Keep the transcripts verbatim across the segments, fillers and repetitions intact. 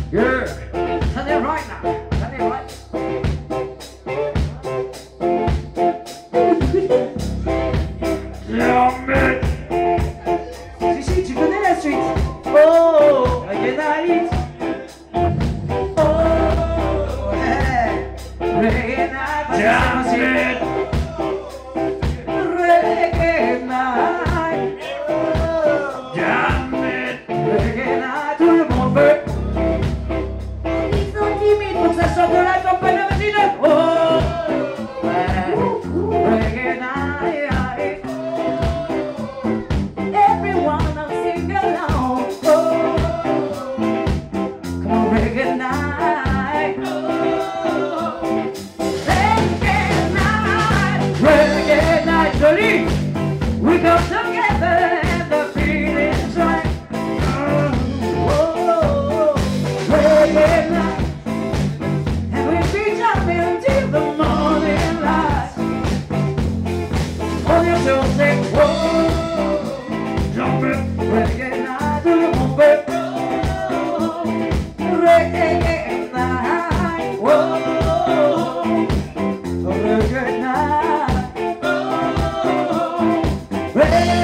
Yeah. Turn it right now. Turn it right. Jamais. Si, si, tu connais la suite. Oh, reggae night. Oh, yeah. Reggae night. Jamais. Reggae night. Jamais. Reggae night. Tout le monde veut. Ils sont timides pour que ça sorte de la campagne voisine. Oh, yeah. Reggae night. Everyone I'm sing along. Oh, come on, reggae night. Oh, reggae night. Reggae night, Jolie. We come together and the feeling's right. Oh, reggae night. And we be jumping till the morning light. On your toes, say, whoa. Jumping, reggae night, tout le monde veut. Reggae night, whoa. Reggae night, oh. Reggae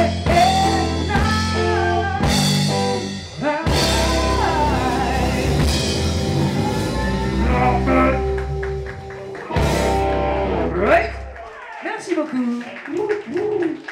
night, right. Merci beaucoup.